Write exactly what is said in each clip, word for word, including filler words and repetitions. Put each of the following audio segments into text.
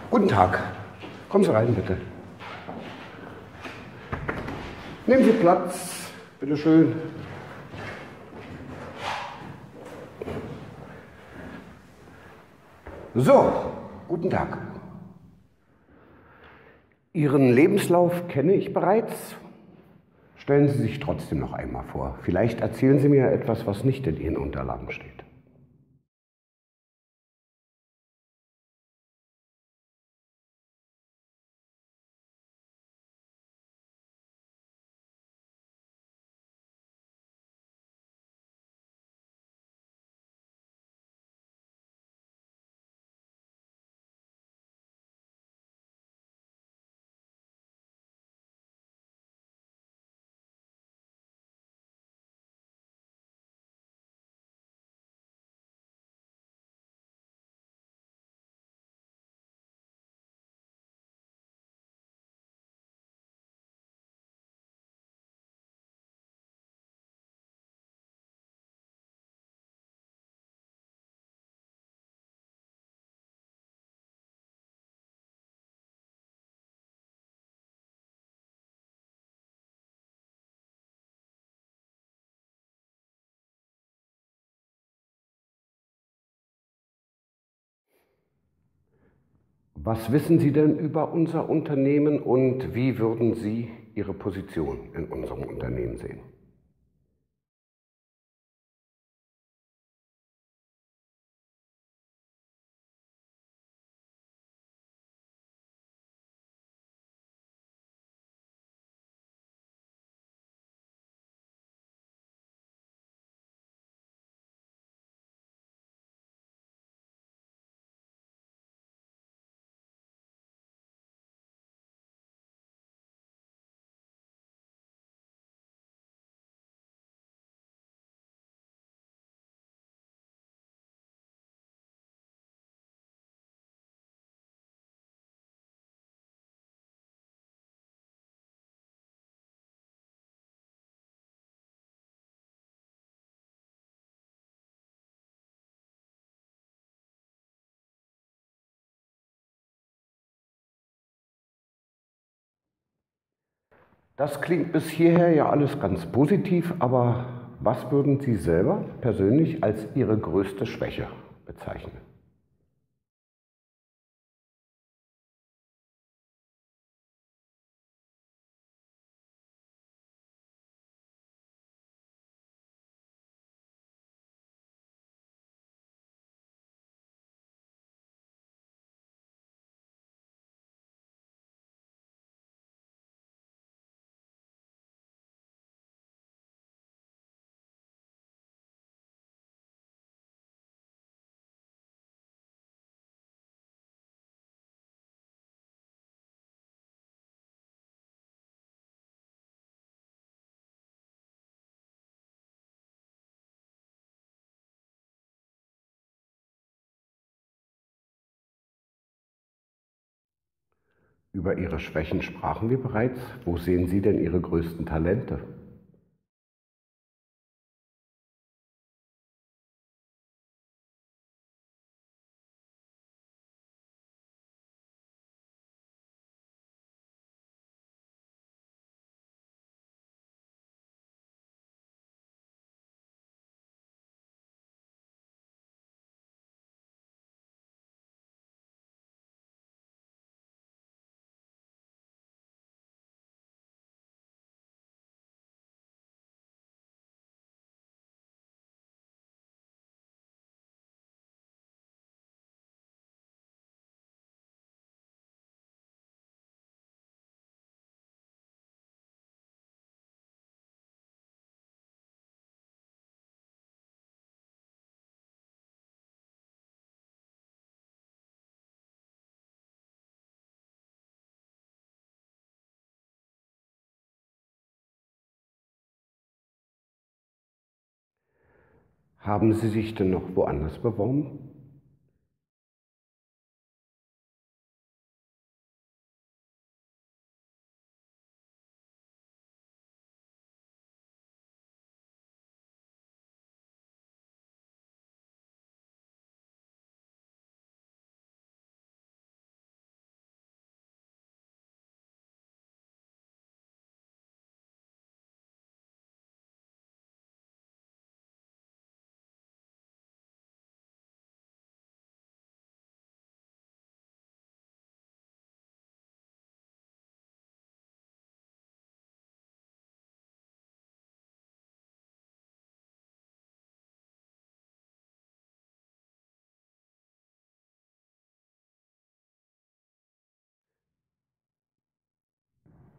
Guten Tag. Kommen Sie rein, bitte. Nehmen Sie Platz, bitte schön. So, guten Tag. Ihren Lebenslauf kenne ich bereits. Stellen Sie sich trotzdem noch einmal vor. Vielleicht erzählen Sie mir etwas, was nicht in Ihren Unterlagen steht. Was wissen Sie denn über unser Unternehmen und wie würden Sie Ihre Position in unserem Unternehmen sehen? Das klingt bis hierher ja alles ganz positiv, aber was würden Sie selber persönlich als Ihre größte Schwäche bezeichnen? Über Ihre Schwächen sprachen wir bereits. Wo sehen Sie denn Ihre größten Talente? Haben Sie sich denn noch woanders beworben?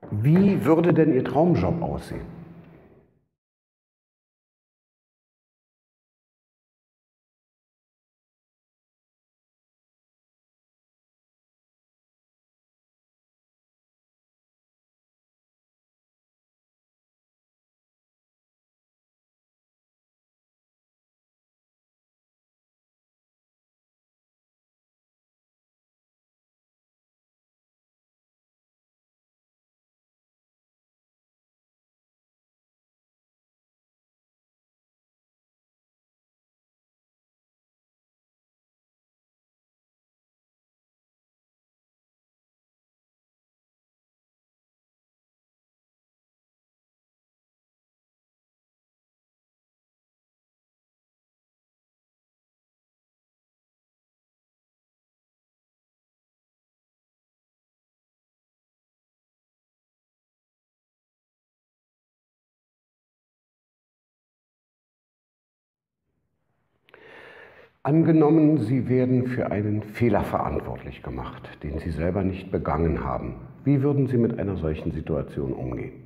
Wie würde denn Ihr Traumjob aussehen? Angenommen, Sie werden für einen Fehler verantwortlich gemacht, den Sie selber nicht begangen haben. Wie würden Sie mit einer solchen Situation umgehen?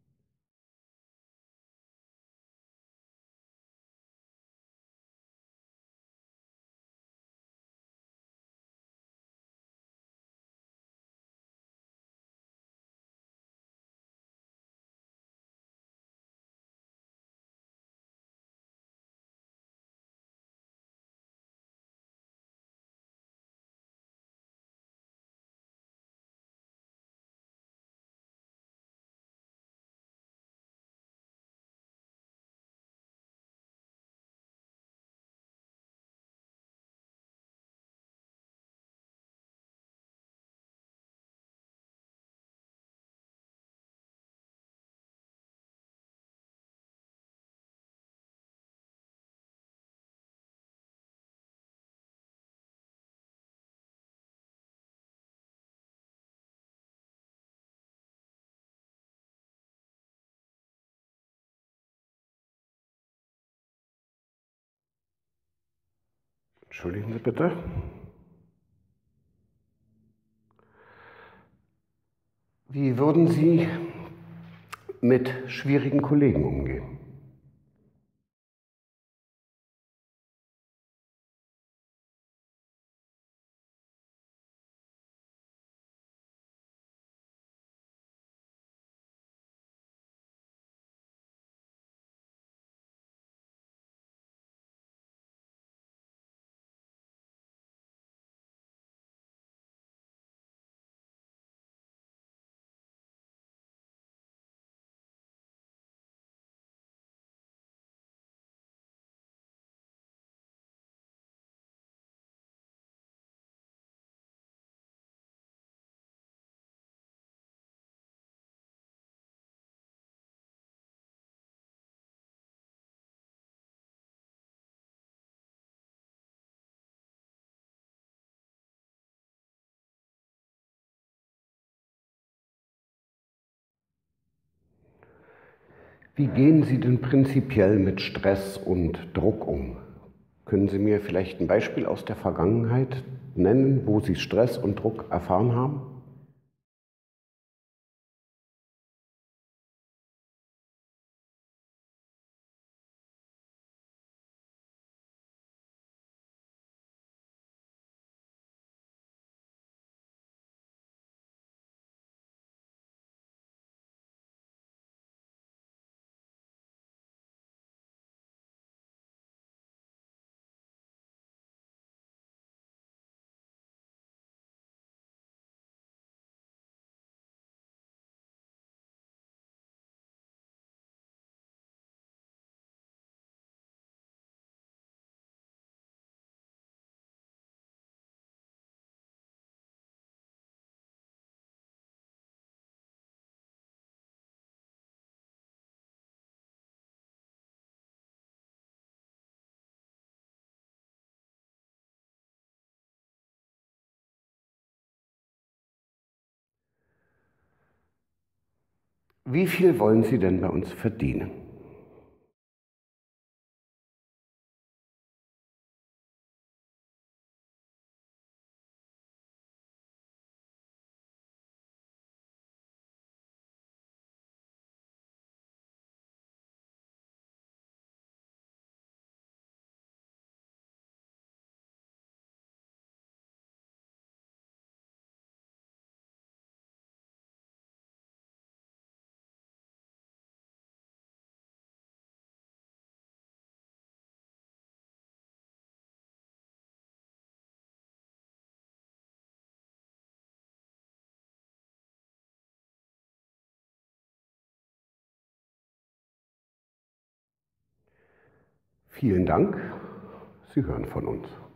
Entschuldigen Sie bitte. Wie würden Sie mit schwierigen Kollegen umgehen? Wie gehen Sie denn prinzipiell mit Stress und Druck um? Können Sie mir vielleicht ein Beispiel aus der Vergangenheit nennen, wo Sie Stress und Druck erfahren haben? Wie viel wollen Sie denn bei uns verdienen? Vielen Dank. Sie hören von uns.